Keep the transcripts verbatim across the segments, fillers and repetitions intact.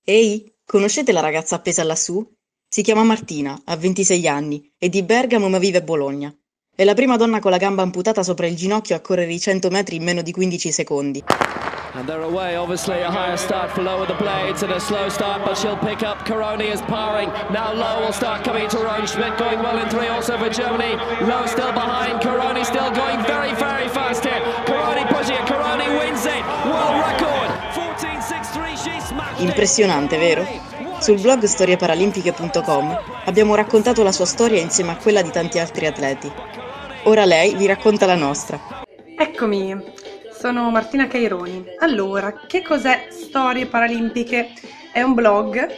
Ehi, conoscete la ragazza appesa lassù? Si chiama Martina, ha ventisei anni, è di Bergamo ma vive a Bologna. È la prima donna con la gamba amputata sopra il ginocchio a correre i cento metri in meno di quindici secondi. And they're away, obviously a higher start for Lowe with the blades and a slow start, but she'll pick up. Caroni is powering. Now Lowe will start coming to Roan Schmidt, going well in three also for Germany. Lowe still behind, Caroni still going very, very fast here. Caroni pushing it, Caroni wins it. World record, fourteen sixty-three, she smashed it. Impressionante, vero? Sul blog storie paralimpiche punto com abbiamo raccontato la sua storia insieme a quella di tanti altri atleti. Ora lei vi racconta la nostra. Eccomi, sono Martina Caironi. Allora, che cos'è Storie Paralimpiche? È un blog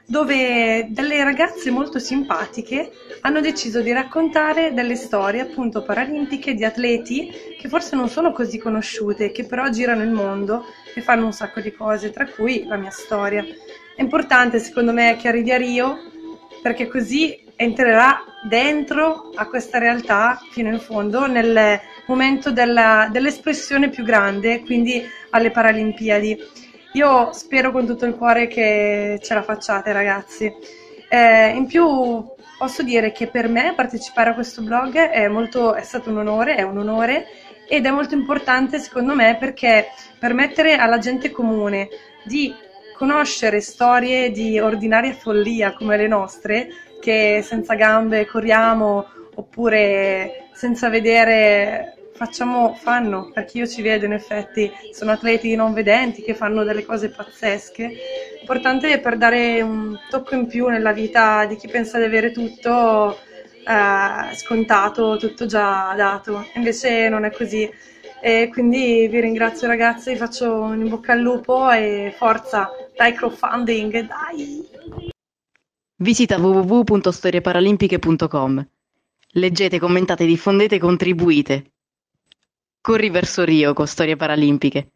dove delle ragazze molto simpatiche hanno deciso di raccontare delle storie appunto paralimpiche di atleti che forse non sono così conosciute, che però girano il mondo e fanno un sacco di cose, tra cui la mia storia. È importante secondo me che arrivi a Rio perché così entrerà dentro a questa realtà fino in fondo nel momento della, dell'espressione più grande, quindi alle Paralimpiadi. Io spero con tutto il cuore che ce la facciate, ragazzi. Eh, in più posso dire che per me partecipare a questo blog è, molto, è stato un onore, è un onore ed è molto importante secondo me perché permettere alla gente comune di conoscere storie di ordinaria follia come le nostre, che senza gambe corriamo oppure senza vedere facciamo, fanno, perché io ci vedo in effetti, sono atleti non vedenti che fanno delle cose pazzesche. L'importante per dare un tocco in più nella vita di chi pensa di avere tutto eh, scontato, tutto già dato, invece non è così. E quindi vi ringrazio ragazzi, vi faccio un in bocca al lupo e forza, dai crowdfunding, dai! Visita w w w punto storie paralimpiche punto com. Leggete, commentate, diffondete e contribuite. Corri verso Rio con Storie Paralimpiche.